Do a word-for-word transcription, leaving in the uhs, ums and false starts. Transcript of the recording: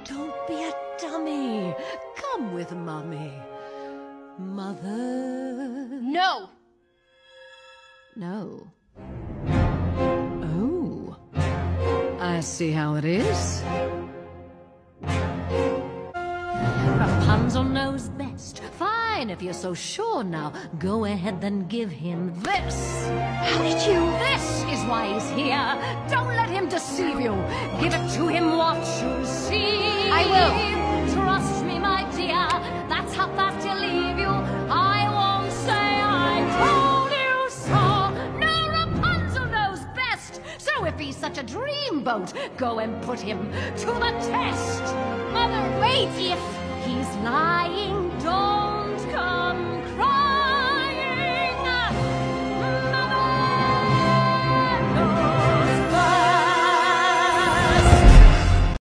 Don't be a dummy. Come with Mummy. Mother... No! No. Oh. I see how it is. Rapunzel knows best. Fine, if you're so sure now. Go ahead, then give him this. How did you... This is why he's here. Don't let him deceive you. Give it to him, watch you see. I will. Trust me, my dear. That's how fast he'll leave you. I won't say I told you so. No, Rapunzel knows best. So if he's such a dreamboat, go and put him to the test. Mother, wait! If he's lying